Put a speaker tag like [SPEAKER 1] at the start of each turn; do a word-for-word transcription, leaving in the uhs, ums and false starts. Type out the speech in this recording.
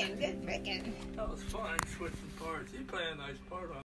[SPEAKER 1] frickin', good frickin'.
[SPEAKER 2] That was fun, switching parts. You play a nice part on